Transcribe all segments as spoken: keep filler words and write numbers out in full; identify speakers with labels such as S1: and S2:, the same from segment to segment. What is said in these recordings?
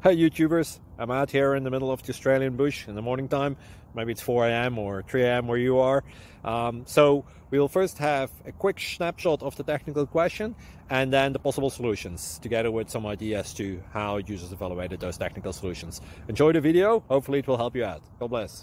S1: Hi YouTubers, I'm out here in the middle of the Australian bush in the morning time. Maybe it's four A M or three A M where you are. Um, so we'll first have a quick snapshot of the technical question and then the possible solutions, together with some ideas to how users evaluated those technical solutions. Enjoy the video, hopefully it will help you out. God bless.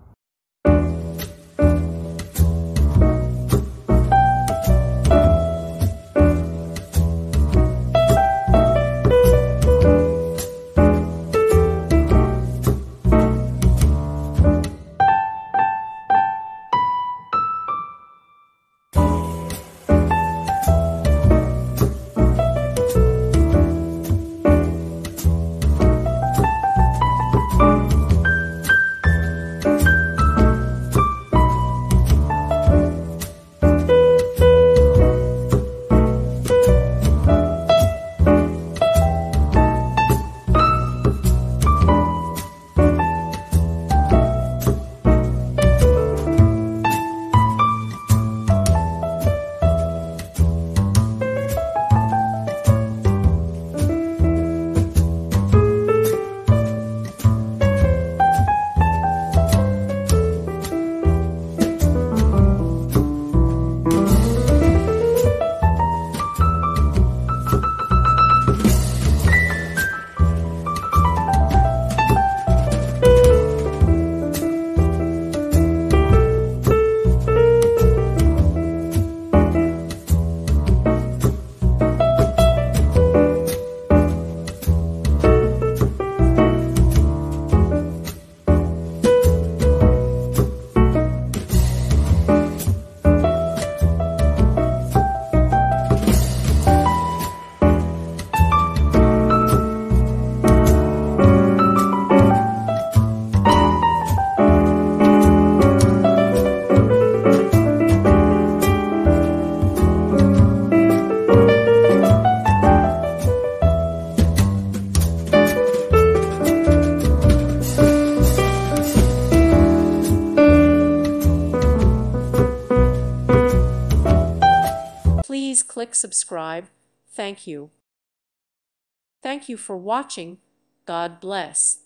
S2: Please click subscribe. Thank you. Thank you for watching. God bless.